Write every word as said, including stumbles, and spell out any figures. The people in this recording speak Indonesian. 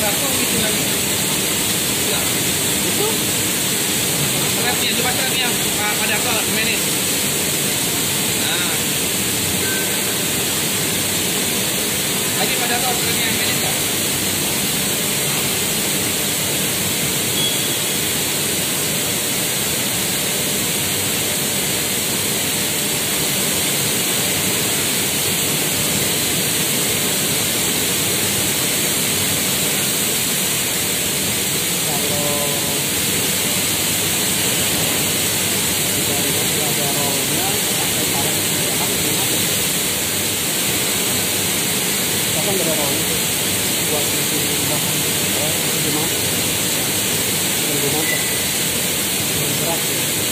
jatuh gitu lagi. Ya, itu. Remnya coba remnya Pak Pak Darto mainin. Nah, lagi Pak Darto remnya mainin nggak? Kan ada orang buat bikin bahan gimana gimana berat